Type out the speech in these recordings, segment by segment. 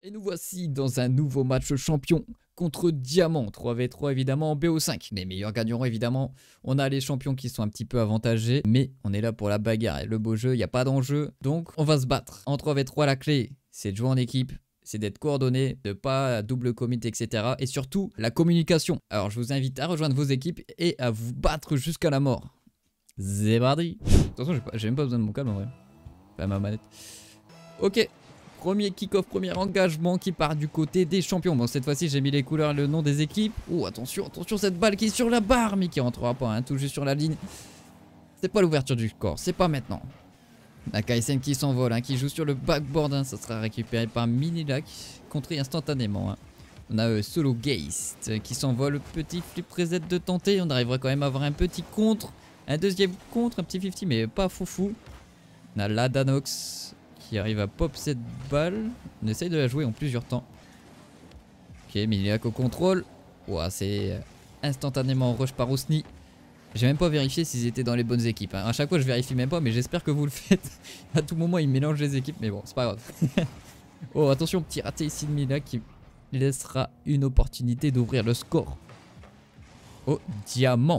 Et nous voici dans un nouveau match champion contre Diamant, 3v3 évidemment en BO5. Les meilleurs gagneront évidemment. On a les champions qui sont un petit peu avantagés, mais on est là pour la bagarre. Et le beau jeu, il n'y a pas d'enjeu, donc on va se battre. En 3v3, la clé, c'est de jouer en équipe, c'est d'être coordonné, de pas double commit, etc. Et surtout, la communication. Alors je vous invite à rejoindre vos équipes et à vous battre jusqu'à la mort. C'est parti. De toute façon, j'ai même pas besoin de mon calme en vrai. Enfin, ma manette. Ok. Premier kick-off, premier engagement qui part du côté des champions. Bon, cette fois-ci, j'ai mis les couleurs et le nom des équipes. Oh, attention, attention, cette balle qui est sur la barre, mais qui rentrera pas, hein, tout juste sur la ligne. C'est pas l'ouverture du score, c'est pas maintenant. La KSN qui s'envole, hein, qui joue sur le backboard. Hein, ça sera récupéré par Minilac, contré instantanément. Hein. On a Solo Geist qui s'envole. Petit flip reset de tenter. On arrivera quand même à avoir un petit contre. Un deuxième contre, un petit 50, mais pas foufou. On a Ladanox qui arrive à pop cette balle. On essaye de la jouer en plusieurs temps. Ok, Minilac au contrôle. Ouah, c'est instantanément rush par Osni. J'ai même pas vérifié s'ils étaient dans les bonnes équipes. Hein. À chaque fois, je vérifie même pas, mais j'espère que vous le faites. À tout moment, ils mélangent les équipes, mais bon, c'est pas grave. Oh, attention, petit raté ici de Minilac qui laissera une opportunité d'ouvrir le score. Oh, Diamant.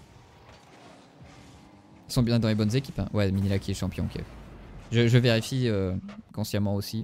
Ils sont bien dans les bonnes équipes. Hein. Ouais, Minilac qui est champion. Okay. Je vérifie consciemment aussi.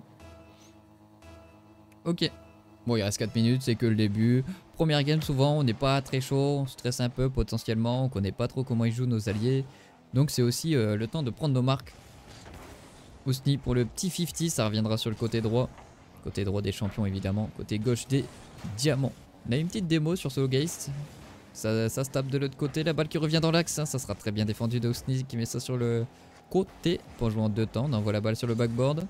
Ok. Bon, il reste 4 minutes, c'est que le début. Première game, souvent, on n'est pas très chaud. On stresse un peu potentiellement. On connaît pas trop comment ils jouent nos alliés. Donc, c'est aussi le temps de prendre nos marques. Osni pour le petit 50. Ça reviendra sur le côté droit. Côté droit des champions, évidemment. Côté gauche des diamants. On a une petite démo sur Solo Geist. Ça se tape de l'autre côté. La balle qui revient dans l'axe. Hein, ça sera très bien défendu de Osni qui met ça sur le côté pour jouer en deux temps. On envoie la balle sur le backboard.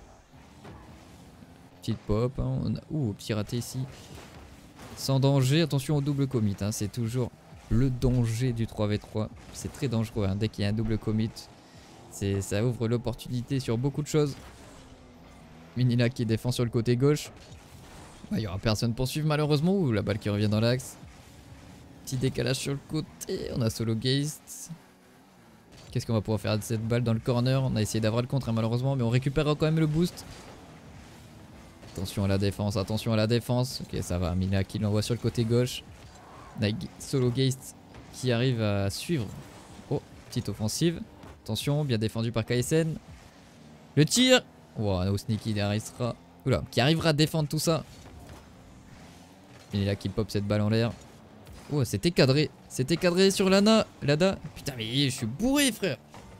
Petite pop. Hein. On a... Ouh, petit raté ici. Sans danger. Attention au double commit. Hein. C'est toujours le danger du 3v3. C'est très dangereux. Hein. Dès qu'il y a un double commit, ça ouvre l'opportunité sur beaucoup de choses. Minilac qui défend sur le côté gauche. Il n'y aura personne pour suivre malheureusement. Ouh, la balle qui revient dans l'axe. Petit décalage sur le côté. On a Solo Geist. Qu'est-ce qu'on va pouvoir faire de cette balle dans le corner? On a essayé d'avoir le contre hein, malheureusement, mais on récupérera quand même le boost. Attention à la défense, attention à la défense. Ok, ça va. Minilac qui l'envoie sur le côté gauche. On a Solo Geist qui arrive à suivre. Oh, petite offensive. Attention, bien défendu par KSN. Le tir. Wow, Osni qui arrivera. Oula, qui arrivera à défendre tout ça. Minilac qui pop cette balle en l'air. Oh, c'était cadré. C'était cadré sur Lada. Putain, mais je suis bourré, frère.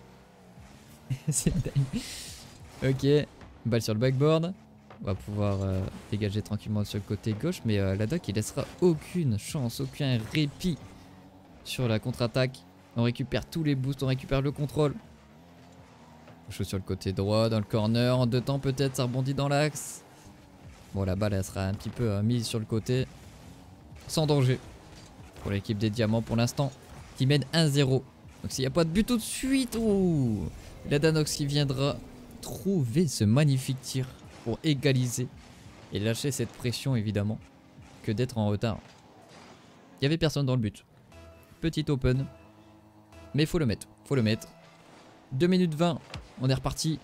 C'est dingue. Ok. Balle sur le backboard. On va pouvoir dégager tranquillement sur le côté gauche. Mais Lada qui laissera aucune chance, aucun répit sur la contre-attaque. On récupère tous les boosts, on récupère le contrôle. On joue sur le côté droit, dans le corner. En deux temps peut-être, ça rebondit dans l'axe. Bon, la balle, elle sera un petit peu mise sur le côté. Sans danger. Pour l'équipe des diamants pour l'instant, qui mène 1-0. Donc s'il n'y a pas de but tout de suite, oh, Ladanox qui viendra trouver ce magnifique tir pour égaliser et lâcher cette pression évidemment que d'être en retard. Il n'y avait personne dans le but. Petit open, mais faut le mettre, faut le mettre. 2 minutes 20, on est reparti.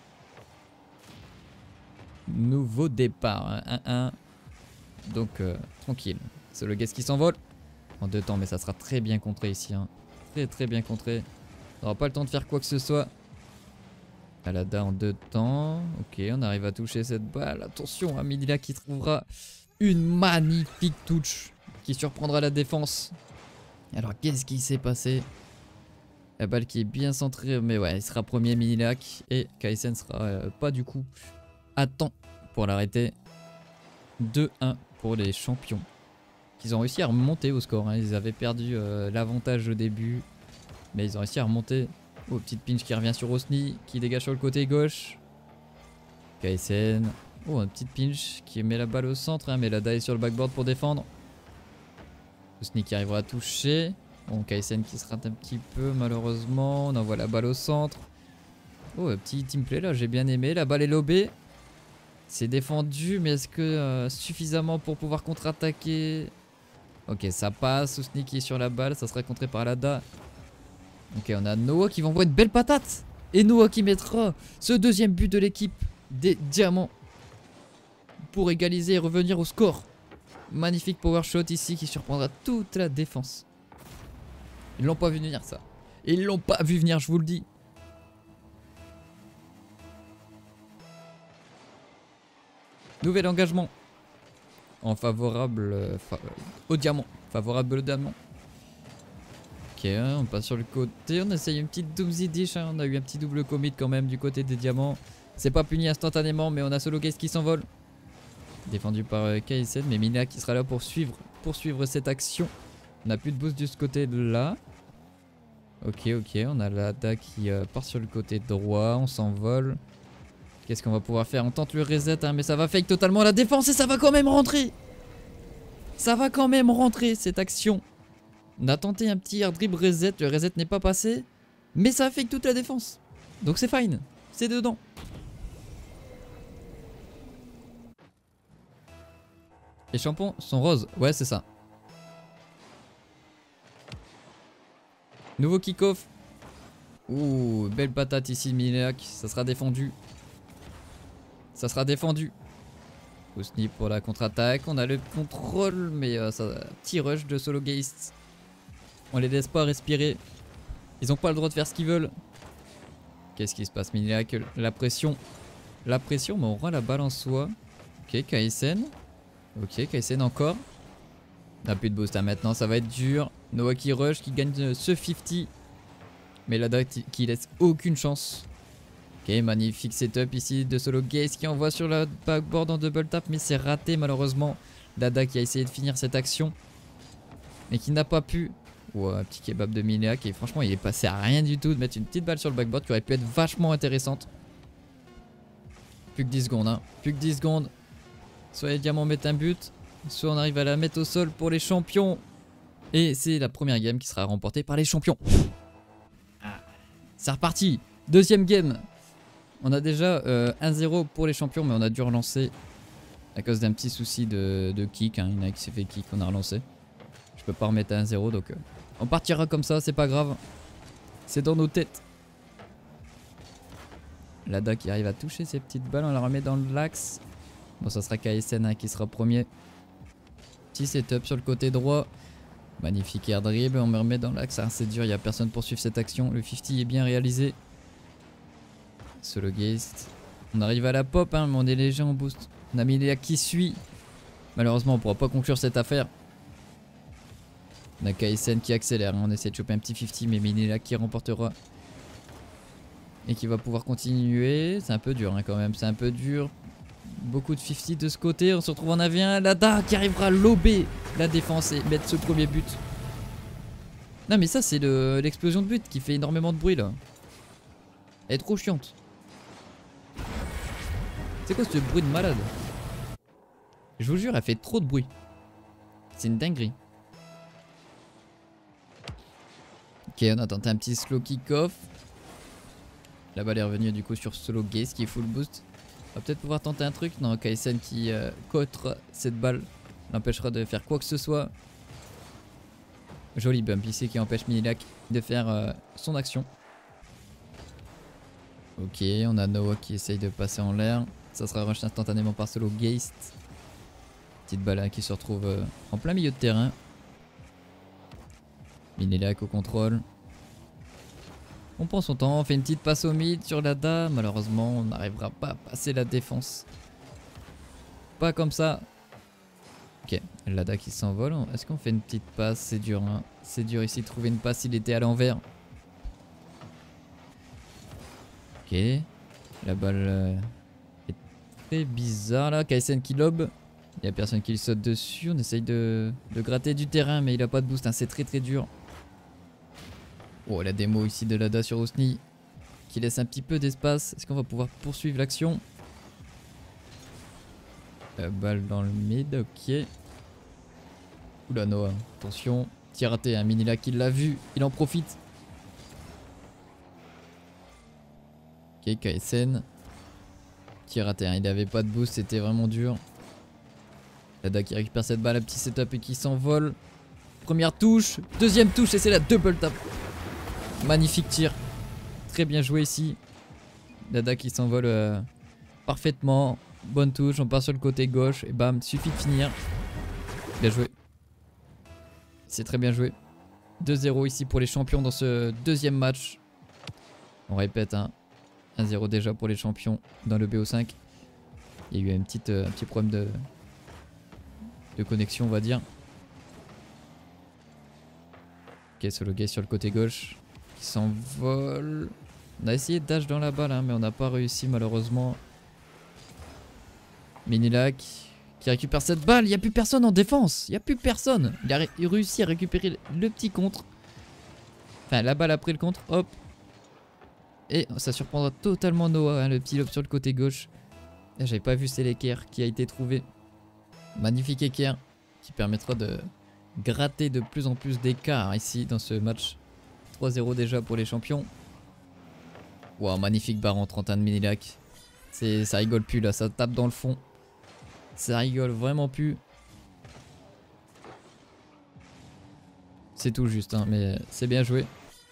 Nouveau départ, hein, 1-1. Donc tranquille, c'est le Geist qui s'envole. En deux temps, mais ça sera très bien contré ici. Hein. Très bien contré. On n'aura pas le temps de faire quoi que ce soit. Alada en deux temps. Ok, on arrive à toucher cette balle. Attention à Minilac qui trouvera une magnifique touch qui surprendra la défense. Alors, qu'est-ce qui s'est passé? La balle qui est bien centrée. Mais ouais, il sera premier Minilac. Et KSN sera pas du coup à temps pour l'arrêter. 2-1 pour les champions. Ils ont réussi à remonter au score. Hein. Ils avaient perdu l'avantage au début. Mais ils ont réussi à remonter. Oh, petite pinch qui revient sur Osni. Qui dégage sur le côté gauche. KSN. Oh, une petite pinch qui met la balle au centre. Hein, mais Lada est sur le backboard pour défendre. Osni qui arrivera à toucher. Bon, KSN qui se rate un petit peu malheureusement. On envoie la balle au centre. Oh, un petit teamplay là. J'ai bien aimé. La balle est lobée. C'est défendu. Mais est-ce que suffisamment pour pouvoir contre-attaquer? Ok, ça passe. Osni qui est sur la balle. Ça sera contré par Lada. Ok, on a Noah qui va envoyer une belle patate. Et Noah qui mettra ce deuxième but de l'équipe des diamants. pour égaliser et revenir au score. Magnifique power shot ici qui surprendra toute la défense. Ils l'ont pas vu venir ça. Ils l'ont pas vu venir, je vous le dis. Nouvel engagement. En favorable au diamant. Favorable au diamant. Ok, on passe sur le côté. On essaye une petite Doomsday Dish. Hein. On a eu un petit double commit quand même du côté des diamants. C'est pas puni instantanément, mais on a Solo Gaze qui s'envole. Défendu par KSN, mais Mina qui sera là pour poursuivre cette action. On n'a plus de boost de ce côté-là. Ok, on a l'Ada qui part sur le côté droit. On s'envole. Qu'est-ce qu'on va pouvoir faire? On tente le reset, hein, mais ça va fake totalement la défense et ça va quand même rentrer. Ça va quand même rentrer cette action. On a tenté un petit air dribble reset. Le reset n'est pas passé, mais ça fake toute la défense. Donc c'est fine. C'est dedans. Les champions sont roses. Ouais, c'est ça. Nouveau kick-off. Ouh, belle patate ici de Mileak. Ça sera défendu. Ça sera défendu. Ousni pour la contre-attaque. On a le contrôle, mais petit rush de Solo Gaze. On les laisse pas respirer. Ils n'ont pas le droit de faire ce qu'ils veulent. Qu'est-ce qui se passe, Mileak? La pression. La pression, mais on rend la balle en soi. Ok, KSN. Ok, KSN encore. On n'a plus de boost hein, maintenant, ça va être dur. Noah qui rush, qui gagne ce 50. Mais Lada qui laisse aucune chance. Ok, magnifique setup ici de Solo Gaze qui envoie sur la backboard en double tap. Mais c'est raté malheureusement. Lada qui a essayé de finir cette action. Mais qui n'a pas pu. Wow, un petit kebab de Mileak. Et franchement, il est passé à rien du tout de mettre une petite balle sur le backboard qui aurait pu être vachement intéressante. Plus que 10 secondes. Hein. Plus que 10 secondes. Soit les diamants mettent un but, soit on arrive à la mettre au sol pour les champions. Et c'est la première game qui sera remportée par les champions. C'est reparti. Deuxième game. On a déjà 1-0 pour les champions, mais on a dû relancer à cause d'un petit souci de kick. Hein. Il y en a qui s'est fait kick, on a relancé. Je peux pas remettre à 1-0, donc on partira comme ça, c'est pas grave. C'est dans nos têtes. Lada qui arrive à toucher ces petites balles, on la remet dans l'axe. Bon, ça sera KSN hein, qui sera premier. Petit setup sur le côté droit. Magnifique air dribble. On me remet dans l'axe. Ah, c'est dur, il n'y a personne pour suivre cette action. Le 50 est bien réalisé. Solo Gaze. On arrive à la pop, hein, mais on est léger en boost. On a Mileak qui suit. Malheureusement, on ne pourra pas conclure cette affaire. On a KSN qui accélère. Hein. On essaie de choper un petit 50, mais Mileak qui remportera. Et qui va pouvoir continuer. C'est un peu dur hein, quand même. C'est un peu dur. Beaucoup de 50 de ce côté, on se retrouve en AV1, Lada qui arrivera à lober la défense et mettre ce premier but. Non mais ça c'est l'explosion de but qui fait énormément de bruit là. Elle est trop chiante. C'est quoi ce bruit de malade? Je vous jure, elle fait trop de bruit. C'est une dinguerie. Ok, on a tenté un petit slow kick-off. La balle est revenue du coup sur Solo Gaze qui est full boost. On va peut-être pouvoir tenter un truc. Non, KSN qui cotre cette balle l'empêchera de faire quoi que ce soit. Joli bump ici qui empêche Mileak de faire son action. Ok, on a Noah qui essaye de passer en l'air. Ça sera rush instantanément par Solo Gaze. Petite balle qui se retrouve en plein milieu de terrain. Mileak au contrôle. On prend son temps, on fait une petite passe au mid sur Lada. Malheureusement, on n'arrivera pas à passer la défense. Pas comme ça. Ok, Lada qui s'envole. Est-ce qu'on fait une petite passe? C'est dur, hein. C'est dur ici de trouver une passe, il était à l'envers. Ok. La balle est très bizarre là. KSN qui lobe. Il n'y a personne qui le saute dessus. On essaye de gratter du terrain, mais il n'a pas de boost. Hein. C'est très très dur. Oh, la démo ici de Lada sur Ousni qui laisse un petit peu d'espace. Est-ce qu'on va pouvoir poursuivre l'action? Balle dans le mid, ok. Oula Noah, attention. Tir raté, un Minila qui l'a vu, il en profite. Ok, KSN. Tir raté, hein. Il n'avait pas de boost, c'était vraiment dur. Lada qui récupère cette balle, un petit setup et qui s'envole. Première touche, deuxième touche et c'est la double tap. Magnifique tir. Très bien joué ici. Lada qui s'envole parfaitement. Bonne touche, on part sur le côté gauche et bam, suffit de finir. Bien joué. C'est très bien joué. 2-0 ici pour les champions dans ce deuxième match. On répète, hein, 1-0 déjà pour les champions dans le BO5. Il y a eu un petit problème de connexion, on va dire. Ok, Solo Gaze sur le côté gauche qui s'envole. On a essayé de dash dans la balle, hein, mais on n'a pas réussi malheureusement. Minilac qui récupère cette balle. Il n'y a plus personne en défense. Il n'y a plus personne. Il a réussi à récupérer le petit contre. Enfin, la balle a pris le contre. Hop. Et ça surprendra totalement Noah, hein, le petit lob sur le côté gauche. J'avais pas vu, c'est l'équerre qui a été trouvé. Magnifique équerre qui permettra de gratter de plus en plus d'écart ici dans ce match. 3-0 déjà pour les champions. Wow, magnifique baron 31 de Minilac. Ça rigole plus là, ça tape dans le fond. Ça rigole vraiment plus. C'est tout juste, hein, mais c'est bien joué.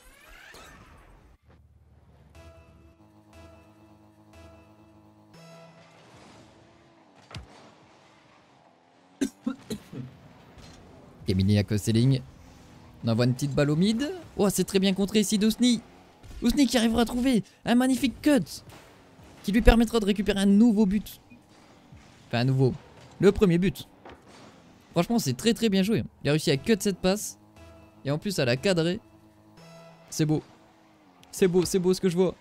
Et Minilac au ceiling. On envoie une petite balle au mid. Oh, c'est très bien contré ici d'Ousni. Ousni qui arrivera à trouver un magnifique cut qui lui permettra de récupérer un nouveau but. Enfin, un nouveau. Le premier but. Franchement, c'est très très bien joué. Il a réussi à cut cette passe. Et en plus, à la cadrer. C'est beau. C'est beau ce que je vois.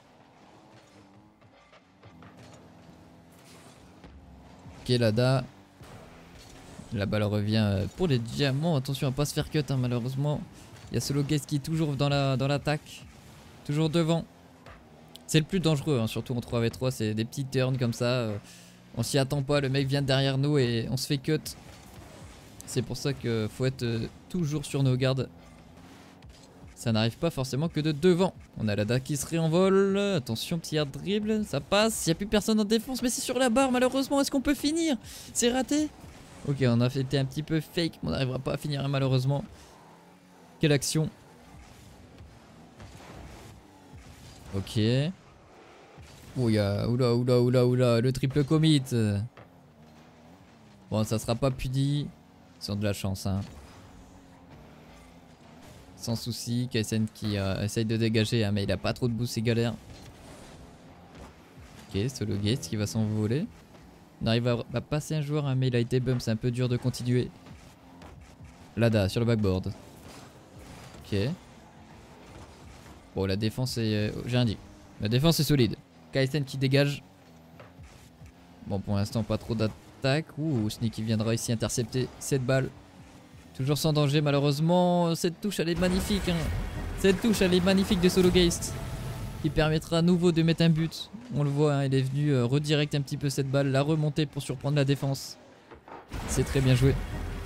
Ok, Lada. La balle revient pour les diamants. Attention à pas se faire cut, hein, malheureusement. Il y a Solo Gaze qui est toujours dans l'attaque. Toujours devant. C'est le plus dangereux, hein, surtout en 3v3. C'est des petits turns comme ça. On s'y attend pas. Le mec vient derrière nous et on se fait cut. C'est pour ça qu'il faut être toujours sur nos gardes. Ça n'arrive pas forcément que de devant. On a Lada qui se réenvole. Attention, petit air dribble. Ça passe. Il n'y a plus personne en défense. Mais c'est sur la barre, malheureusement. Est-ce qu'on peut finir? C'est raté. Ok, on a été un petit peu fake. Mais on n'arrivera pas à finir, hein, malheureusement. Quelle action. Ok. Oula, le triple commit. Bon, ça sera pas puni. Ils ont de la chance, hein. Sans souci. KSN qui essaye de dégager, hein, mais il a pas trop de boost, c'est galère. Ok, Solo Gaze qui va s'envoler. On arrive à passer un joueur, hein, mais il a été bump, c'est un peu dur de continuer. Lada sur le backboard. Ok. Bon, la défense est... j'ai rien dit. La défense est solide. KSN qui dégage. Bon, pour l'instant, pas trop d'attaque. Ouh, Sneaky viendra ici intercepter cette balle. Toujours sans danger, malheureusement. Cette touche, elle est magnifique, hein. Cette touche, elle est magnifique de Solo Gaze. Qui permettra à nouveau de mettre un but. On le voit, hein, il est venu redirect un petit peu cette balle. La remonter pour surprendre la défense. C'est très bien joué.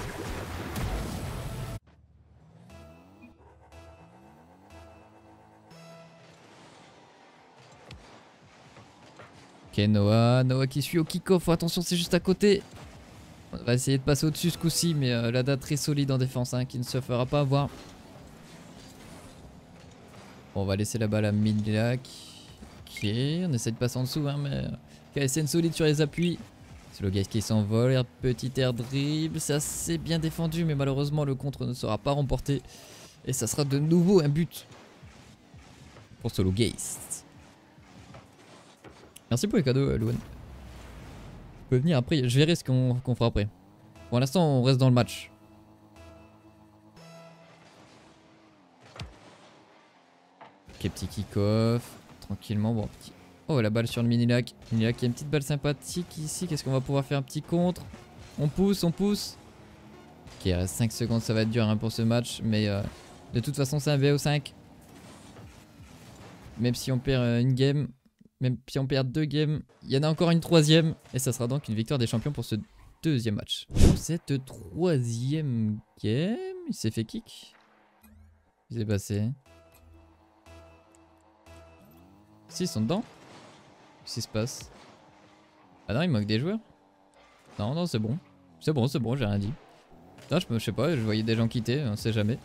Ok, Noah qui suit au kick-off. Attention, c'est juste à côté. On va essayer de passer au-dessus ce coup-ci, mais Lada très solide en défense, hein, qui ne se fera pas avoir. Bon, on va laisser la balle à Minilac. Ok, on essaie de passer en dessous, hein, mais KSN solide sur les appuis. C'est le gars qui s'envole, petit air dribble. C'est assez bien défendu, mais malheureusement le contre ne sera pas remporté. Et ça sera de nouveau un but pour Solo Gaze. Merci pour les cadeaux, Louane. Vous pouvez venir après, je verrai ce qu'on fera après. Pour l'instant, on reste dans le match. Ok, petit kick-off. Tranquillement, bon, petit... Oh, la balle sur le Minilac. Minilac qui a une petite balle sympathique ici. Qu'est-ce qu'on va pouvoir faire? Un petit contre. On pousse. Ok, il reste 5 secondes, ça va être dur, hein, pour ce match. Mais de toute façon, c'est un BO5. Même si on perd une game... Même si on perd 2 games, il y en a encore une troisième. Et ça sera donc une victoire des champions pour ce deuxième match. Pour cette troisième game, il s'est fait kick. Qu'est-ce qui s'est passé? Si, ils sont dedans. Qu'est-ce qui se passe? Ah non, il manque des joueurs. Non, c'est bon. C'est bon, j'ai rien dit. Non, je sais pas, je voyais des gens quitter, on sait jamais.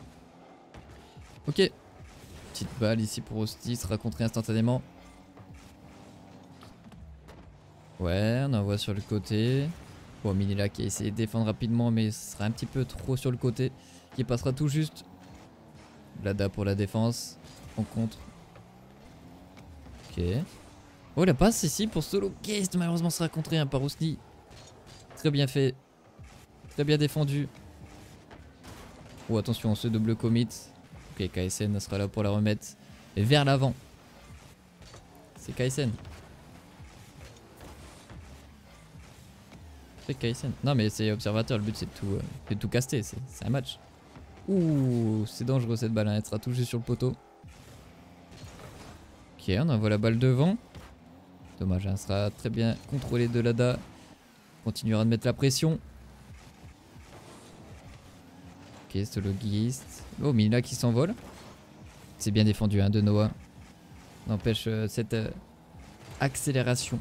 Ok. Petite balle ici pour Osti, se raconter instantanément. Ouais, on envoie sur le côté. Bon, Minila qui a essayé de défendre rapidement, mais ce sera un petit peu trop sur le côté. Qui passera tout juste. Lada pour la défense. On contre. Ok. Oh, la passe ici pour Solo Geist. Malheureusement, sera contré par Ousni. Très bien fait. Très bien défendu. Oh, attention, ce double commit. Ok, KSN sera là pour la remettre. Et vers l'avant. C'est KSN. C'est KSN. Non, mais c'est observateur. Le but, c'est de tout caster. C'est un match. Ouh, c'est dangereux cette balle. Hein. Elle sera tout juste sur le poteau. Ok, on envoie la balle devant. Dommage, elle sera très bien contrôlée de Lada. Continuera de mettre la pression. Ok, Solo Geist. Oh, Mina qui s'envole. C'est bien défendu hein, de Noah. N'empêche cette accélération.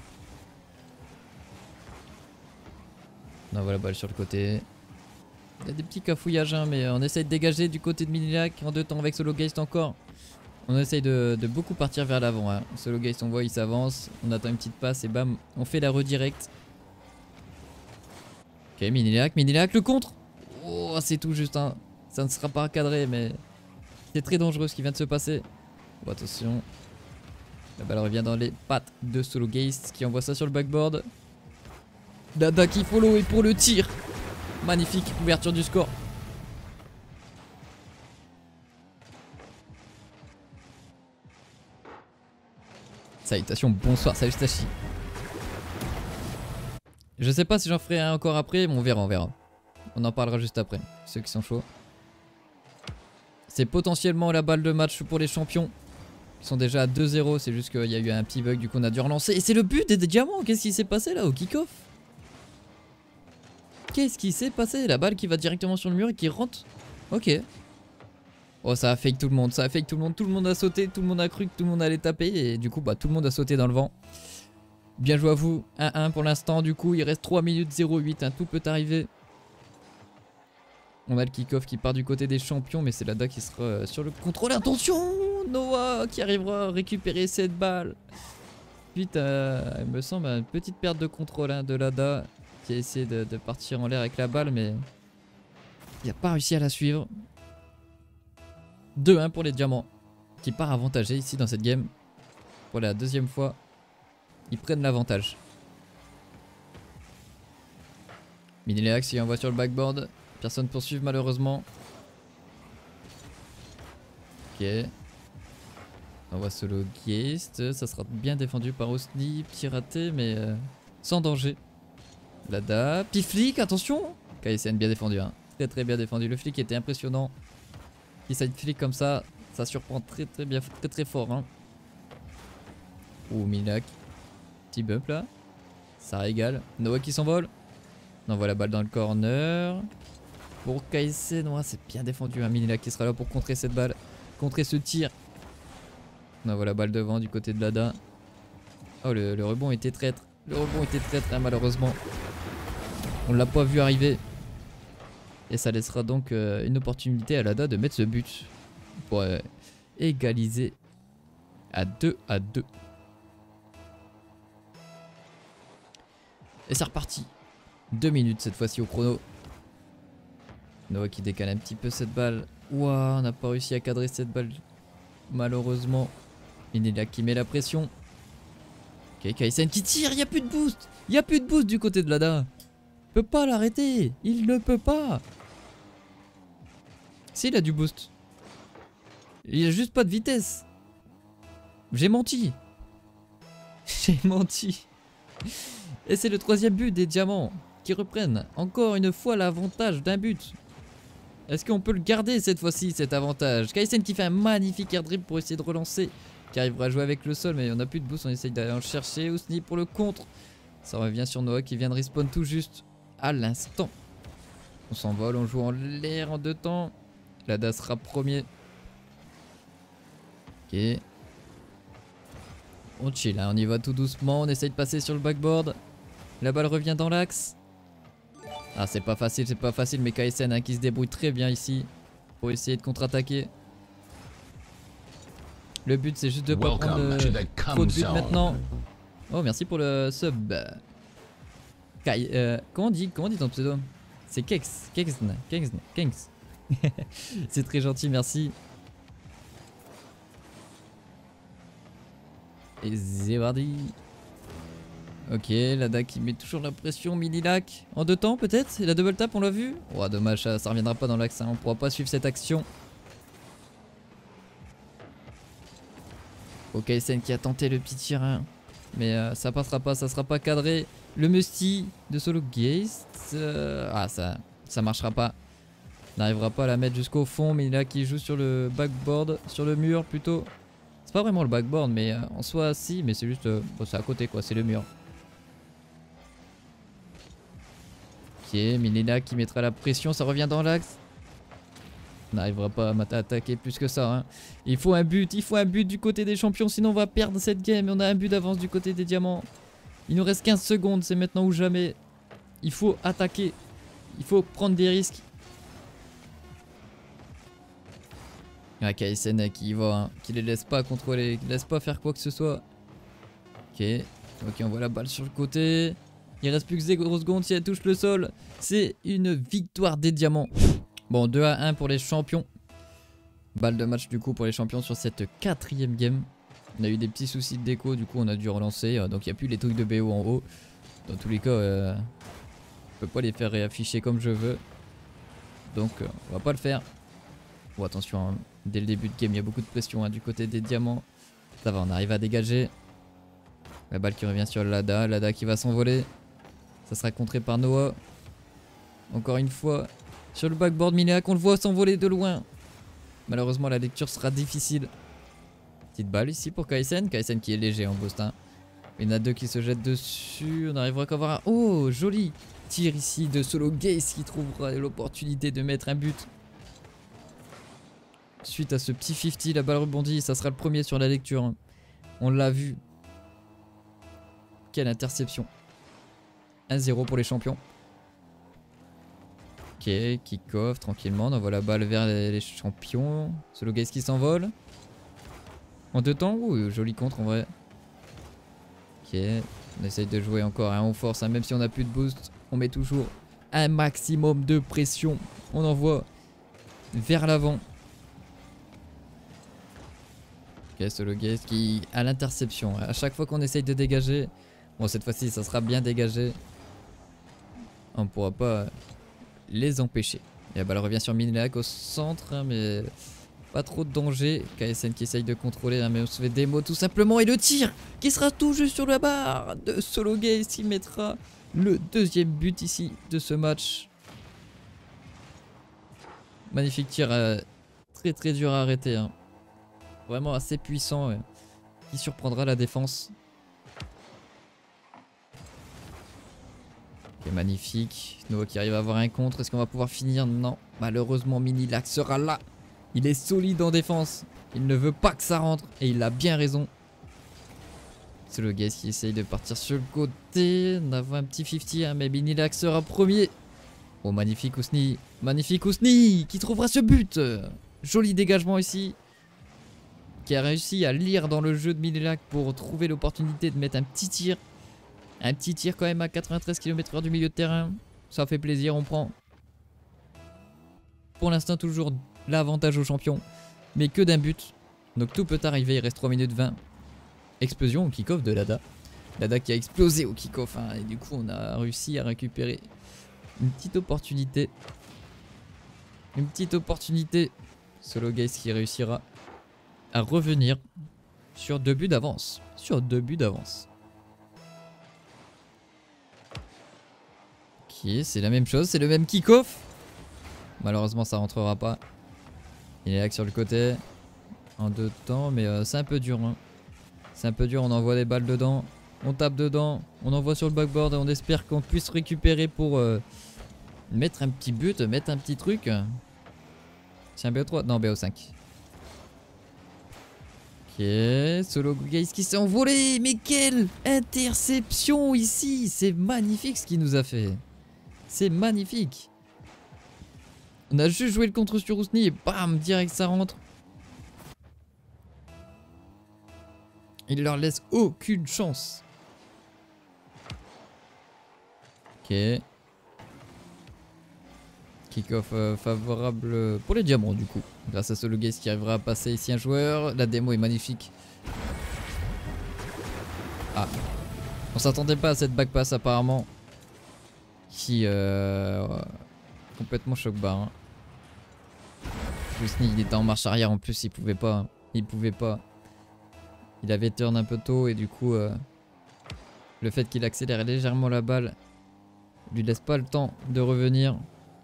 On envoie la balle sur le côté. Il y a des petits cafouillages, hein, mais on essaye de dégager du côté de Minilac en 2 temps avec Solo Geist encore. On essaye de beaucoup partir vers l'avant. Hein. Solo Geist, on voit, il s'avance. On attend une petite passe et bam, on fait la redirect. Ok, Minilac, le contre. Oh, c'est tout juste. Hein. Ça ne sera pas cadré, mais c'est très dangereux ce qui vient de se passer. Oh, attention. La balle revient dans les pattes de Solo Geist qui envoie ça sur le backboard. Dada qui follow et pour le tir. Magnifique ouverture du score. Salutations, bonsoir, salut Stachi. Je sais pas si j'en ferai un encore après, mais on verra. On en parlera juste après, ceux qui sont chauds. C'est potentiellement la balle de match pour les champions. Ils sont déjà à 2-0, c'est juste qu'il y a eu un petit bug, du coup on a dû relancer. Et c'est le but des diamants, qu'est-ce qui s'est passé là au kick-off? Qu'est-ce qui s'est passé? La balle qui va directement sur le mur et qui rentre. Ok. Oh, ça a fake tout le monde, tout le monde a sauté, tout le monde a cru que tout le monde allait taper et du coup bah tout le monde a sauté dans le vent. Bien joué à vous, 1-1 pour l'instant, du coup il reste 3 minutes 08, tout peut arriver. On a le kick-off qui part du côté des champions, mais c'est Lada qui sera sur le contrôle. Attention, Noah qui arrivera à récupérer cette balle. Suite à, il me semble, à une petite perte de contrôle de Lada qui a essayé de partir en l'air avec la balle, mais il n'a pas réussi à la suivre. 2-1 pour les diamants, qui part avantagé ici dans cette game. Pour la deuxième fois, ils prennent l'avantage. Minileax y envoie sur le backboard. Personne poursuit malheureusement. Ok. On voit Solo Geist. Ça sera bien défendu par Osni. Petit raté, mais sans danger. Lada. Petit flic, attention. KSN bien défendu. Hein. Très bien défendu. Le flic était impressionnant. Qui side flic comme ça surprend très bien, très fort. Hein. Ouh, Minak. Petit bump là. Ça régale. Noah qui s'envole. On envoie la balle dans le corner. Pour KSN, ouais, c'est bien défendu. Hein. Minila qui sera là pour contrer cette balle. Contrer ce tir. On envoie la balle devant du côté de Lada. Oh, le rebond était traître. Le rebond était traître, hein, malheureusement. On l'a pas vu arriver. Et ça laissera donc une opportunité à Lada de mettre ce but. Pour égaliser à 2-2. Et c'est reparti. 2 minutes cette fois-ci au chrono. Noah qui décale un petit peu cette balle. Ouah, on n'a pas réussi à cadrer cette balle. Malheureusement. Minila qui met la pression. Ok, KSN qui tire. Il n'y a plus de boost. Il n'y a plus de boost du côté de Lada. Il peut pas l'arrêter. Il ne peut pas. Si, il a du boost. Il a juste pas de vitesse. J'ai menti. J'ai menti. Et c'est le 3e but des diamants qui reprennent encore une fois l'avantage d'un but. Est-ce qu'on peut le garder cette fois-ci, cet avantage? KSN qui fait un magnifique air dribble pour essayer de relancer. Qui arrivera à jouer avec le sol, mais on n'a plus de boost. On essaye d'aller en chercher. Ousni pour le contre. Ça revient sur Noah qui vient de respawn tout juste à l'instant. On s'envole, on joue en l'air en 2 temps. Lada sera premier. Ok. On chill, hein, on y va tout doucement. On essaye de passer sur le backboard. La balle revient dans l'axe. Ah, c'est pas facile, mais KSN hein, qui se débrouille très bien ici pour essayer de contre-attaquer. Le but, c'est juste de pas prendre trop de buts maintenant. Oh, merci pour le sub. Comment on dit ton pseudo? C'est Kex. Kex. C'est très gentil, merci. Et Zébardi. Ok, Lada qui met toujours la pression, Minilac. En 2 temps peut-être? Et la double tap, on l'a vu? Oh, dommage, ça reviendra pas dans l'axe, hein. On pourra pas suivre cette action. Ok, Sen qui a tenté le petit tir, hein. Mais ça passera pas, ça sera pas cadré. Le Musty de Solo Geist. Ah, ça marchera pas. N'arrivera pas à la mettre jusqu'au fond. Mais là qui joue sur le backboard, sur le mur plutôt. C'est pas vraiment le backboard, mais en soi, si. Mais c'est juste. Bon, c'est à côté quoi, c'est le mur. Ok, Milena qui mettra la pression, ça revient dans l'axe. On n'arrivera pas à attaquer plus que ça, hein. Il faut un but du côté des champions, sinon on va perdre cette game. On a un but d'avance du côté des diamants. Il nous reste 15 secondes, c'est maintenant ou jamais. Il faut attaquer, il faut prendre des risques. Ah, KSN qui y va, hein, qui les laisse pas contrôler, qui les laisse pas faire quoi que ce soit. Ok, on voit la balle sur le côté. Il reste plus que 0 secondes, si elle touche le sol, c'est une victoire des diamants. Bon, 2-1 pour les champions. Balle de match du coup pour les champions sur cette 4ème game. On a eu des petits soucis de déco, du coup on a dû relancer. Donc il n'y a plus les trucs de BO en haut. Dans tous les cas, je peux pas les faire réafficher comme je veux. Donc on va pas le faire. Bon, attention, hein, dès le début de game il y a beaucoup de pression, hein, du côté des diamants. Ça va, on arrive à dégager. La balle qui revient sur Lada. Lada qui va s'envoler. Ça sera contré par Noah. Encore une fois. Sur le backboard, Minéac, on le voit s'envoler de loin. Malheureusement, la lecture sera difficile. Petite balle ici pour KSN. KSN qui est léger en boost, hein. Il y en a 2 qui se jettent dessus. On arrivera qu'à avoir un... Oh, joli tir ici de Solo Geist qui trouvera l'opportunité de mettre un but. Suite à ce petit 50, la balle rebondit. Ça sera le premier sur la lecture, hein. On l'a vu. Quelle interception. 1-0 pour les champions. Ok, kick-off tranquillement, on envoie la balle vers les champions. Solo Geist qui s'envole. En 2 temps, ouh, joli contre en vrai. Ok, on essaye de jouer encore, hein, on force, hein, même si on n'a plus de boost. On met toujours un maximum de pression. On envoie vers l'avant. Ok, Solo Geist qui a l'interception. À chaque fois qu'on essaye de dégager, bon cette fois-ci ça sera bien dégagé. On ne pourra pas les empêcher. Et la balle revient sur Minilac au centre, hein, mais pas trop de danger. KSN qui essaye de contrôler, hein, mais on se fait démo tout simplement. Et le tir qui sera tout juste sur la barre de Solo Geist qui mettra le 2e but ici de ce match. Magnifique tir, très dur à arrêter, hein. Vraiment assez puissant, qui surprendra la défense. Ok, magnifique. Noah qui arrive à avoir un contre. Est-ce qu'on va pouvoir finir? Non. Malheureusement, Minilac sera là. Il est solide en défense. Il ne veut pas que ça rentre. Et il a bien raison. C'est le Geist qui essaye de partir sur le côté. On a un petit 50, hein, mais Minilac sera premier. Oh, magnifique Ousni. Magnifique Ousni qui trouvera ce but. Joli dégagement ici. Qui a réussi à lire dans le jeu de Minilac pour trouver l'opportunité de mettre un petit tir. Un petit tir quand même à 93 km/h du milieu de terrain. Ça fait plaisir, on prend. Pour l'instant toujours l'avantage aux champions. Mais que d'un but. Donc tout peut arriver, il reste 3 minutes 20. Explosion au kick-off de Lada. Lada qui a explosé au kick-off, hein, et du coup on a réussi à récupérer une petite opportunité. Une petite opportunité. Solo Geist qui réussira à revenir sur 2 buts d'avance. Sur 2 buts d'avance. Ok, c'est la même chose, c'est le même kick-off. Malheureusement ça rentrera pas. Il est là sur le côté. En 2 temps, mais c'est un peu dur, hein. C'est un peu dur, on envoie des balles dedans. On tape dedans, on envoie sur le backboard et on espère qu'on puisse récupérer pour mettre un petit but, mettre un petit truc. C'est un BO3? Non, BO5. Ok, Solo Geist qui s'est envolé. Mais quelle interception ici. C'est magnifique ce qu'il nous a fait. C'est magnifique. On a juste joué le contre sur Ousni et bam, direct ça rentre. Il leur laisse aucune chance. Ok. Kick-off favorable pour les diamants du coup. Grâce à Solo Gaze qui arrivera à passer ici un joueur. La démo est magnifique. Ah. On s'attendait pas à cette backpass apparemment. Qui complètement choc barre. Hein. Jusni il était en marche arrière en plus, il pouvait pas. Hein. Il pouvait pas. Il avait turn un peu tôt et du coup le fait qu'il accélère légèrement la balle lui laisse pas le temps de revenir.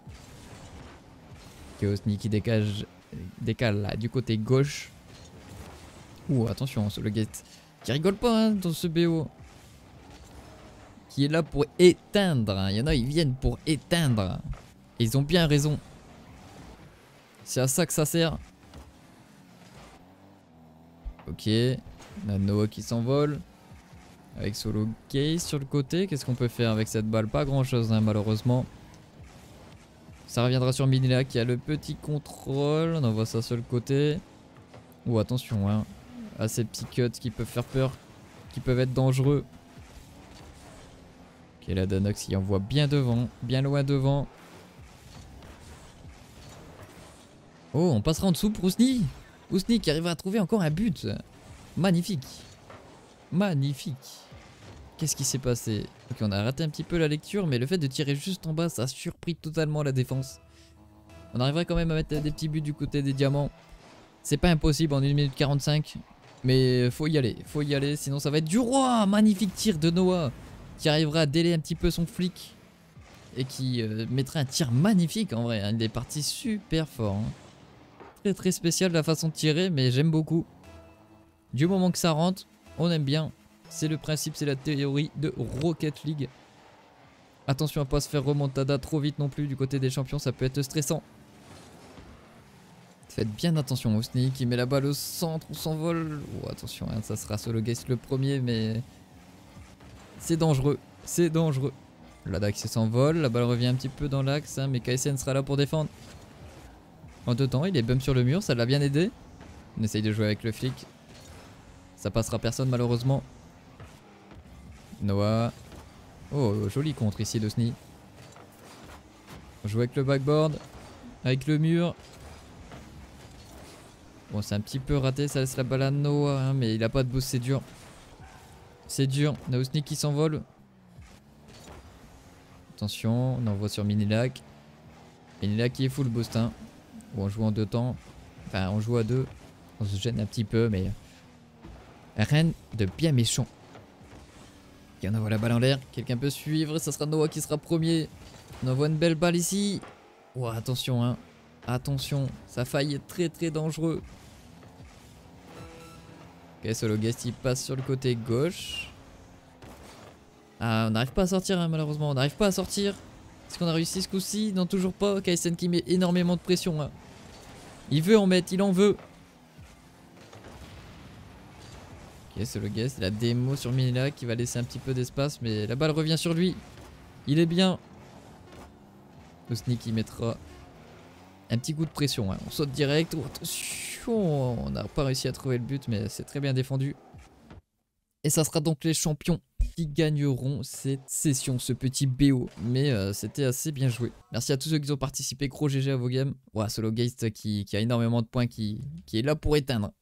Chaosni qui décale là, du côté gauche. Ouh attention Solo Gate qui rigole pas hein, dans ce BO. Qui est là pour éteindre. Il y en a ils viennent pour éteindre. Et ils ont bien raison. C'est à ça que ça sert. Ok. On a Noah qui s'envole. Avec Solo Gaze sur le côté. Qu'est-ce qu'on peut faire avec cette balle? Pas grand chose hein, malheureusement. Ça reviendra sur Minila qui a le petit contrôle. On envoie ça sur le côté. Oh attention hein. À ces petits cuts qui peuvent faire peur. Qui peuvent être dangereux. Ok la Danox il envoie bien devant. Bien loin devant. Oh on passera en dessous pour Ousni. Ousni qui arrive à trouver encore un but. Magnifique. Magnifique. Qu'est-ce qui s'est passé? Ok on a raté un petit peu la lecture mais le fait de tirer juste en bas ça a surpris totalement la défense. On arriverait quand même à mettre des petits buts du côté des diamants. C'est pas impossible en 1 minute 45. Mais faut y aller sinon ça va être du roi. Magnifique tir de Noah qui arrivera à délayer un petit peu son flic. Et qui mettra un tir magnifique en vrai. Hein. Il est parti super fort. Hein. Très très spécial la façon de tirer mais j'aime beaucoup. Du moment que ça rentre, on aime bien. C'est le principe, c'est la théorie de Rocket League. Attention à pas se faire remontada trop vite non plus du côté des champions, ça peut être stressant. Faites bien attention, Ousni qui met la balle au centre, on s'envole. Oh, attention, hein, ça sera Solo Gaze le premier, mais c'est dangereux, c'est dangereux. L'Adax s'envole, la balle revient un petit peu dans l'axe, hein, mais KSN sera là pour défendre. En deux temps, il est bump sur le mur, ça l'a bien aidé. On essaye de jouer avec le flic. Ça passera personne malheureusement. Noah. Oh, joli contre ici d'Ousni. On joue avec le backboard. Avec le mur. Bon, c'est un petit peu raté, ça laisse la balle à Noah, hein, mais il a pas de boost, c'est dur. C'est dur. On a Ousni qui s'envole. Attention, on envoie sur Minilac. Minilac qui est full boost. Hein. Bon, on joue en deux temps. Enfin, on joue à deux. On se gêne un petit peu, mais rien de bien méchant. Et on envoie la balle en l'air. Quelqu'un peut suivre. Ça sera Noah qui sera premier. On envoie une belle balle ici. Oh, attention, hein. Attention. Ça faille être très très dangereux. Ok, Solo Gaze il passe sur le côté gauche. Ah, on n'arrive pas à sortir, hein, malheureusement. On n'arrive pas à sortir. Est-ce qu'on a réussi ce coup-ci? Non, toujours pas. KSN qui met énormément de pression. Hein. Il veut en mettre, il en veut. Ok, Solo Gaze, la démo sur Minila qui va laisser un petit peu d'espace, mais la balle revient sur lui. Il est bien. Ousni qui mettra un petit coup de pression. Hein. On saute direct. Oh, attention, on n'a pas réussi à trouver le but, mais c'est très bien défendu. Et ça sera donc les champions qui gagneront cette session, ce petit BO. Mais c'était assez bien joué. Merci à tous ceux qui ont participé. Gros GG à vos games. Ouais, Solo Gaze qui a énormément de points, qui est là pour éteindre.